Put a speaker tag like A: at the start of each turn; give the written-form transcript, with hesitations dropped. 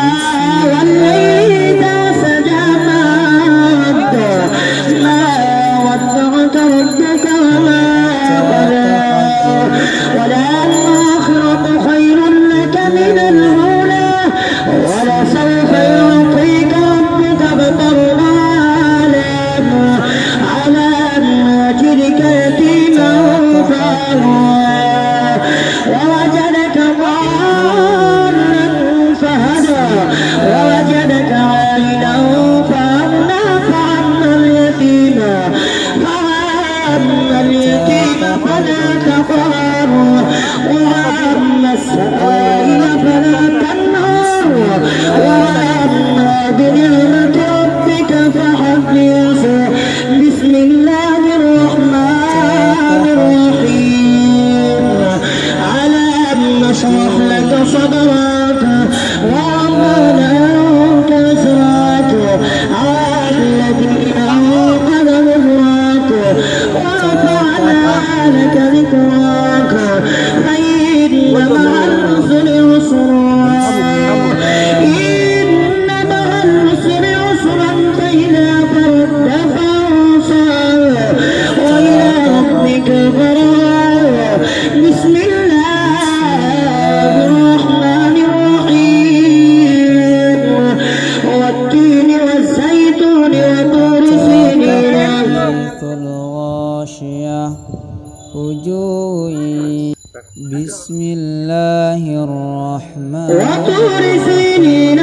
A: والليل إذا سجى ما ودعك ربك وما قلى وللآخرة خير لك من الأولى ولسوف يعطيك ربك فترضى ألم نجدك يتيما فآوى ووجدك ضالا فهدى ووجدك عائلا فأغنى فأما اليتيم فلا تقهر وأما السائل فلا تنهر وأما بنعمة ربك فحدث. بسم الله الرحمن الرحيم. ألم نشرح لك صدرك ووضعنا عنك وزرك الذي أنقض ظهرك ورفعنا لك ذكرك فإن مع العسر يسرا إن مع العسر يسرا فإذا فرغت فانصب وإلى ربك فارغب. بسم الله الرحمن الرحيم. والتين والزيتون وطور سينين
B: الغاشية وجوه. بسم الله الرحمن
A: وطور سينين